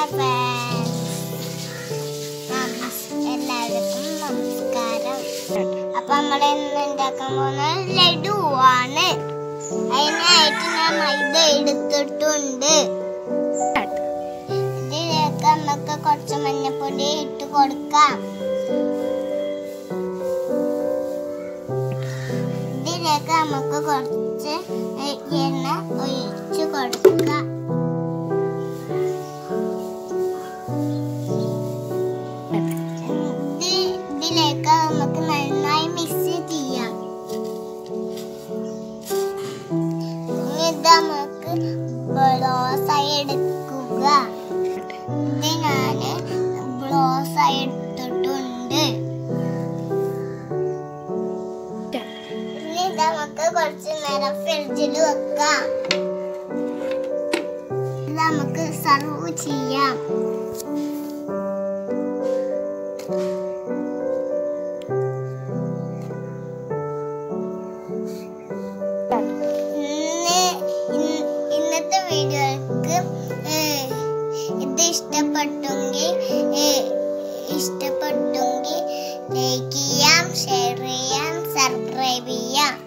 എല്ലാവർക്കും നമസ്കാരം. അപ്പൊ നമ്മൾ ഇന്ന് ഉണ്ടാക്കാൻ പോകുന്ന ലഡു ആണ്. അതിനായിട്ട് ഞാൻ മൈദ എടുത്തിട്ടുണ്ട്. ഇതിലേക്ക് നമുക്ക് കുറച്ച് മഞ്ഞപ്പൊടി ഇട്ട് കൊടുക്കാം. ഇതിലേക്ക് നമുക്ക് കുറച്ച് എണ്ണ ഒഴിച്ചു കൊടുക്കാം. ഇതിലേക്ക് നമുക്ക് നന്നായി മിക്സ് ചെയ്യാം. ഇത് നമുക്ക് ബ്ലോസായി എടുക്കുക. ഇത് ഞാൻ ബ്ലോസായി എടുത്തിട്ടുണ്ട്. ഇനി ഇത് നമുക്ക് കുറച്ച് നേരം ഫ്രിഡ്ജിൽ വെക്കാം. ഇത് നമുക്ക് സർവ് ചെയ്യാം. ഇന്നത്തെ വീഡിയോക്ക് ഇത് ഇഷ്ടപ്പെട്ടെങ്കിൽ ലൈക്ക് ചെയ്യാം, ഷെയർ ചെയ്യാം, സബ്സ്ക്രൈബ് ചെയ്യാം.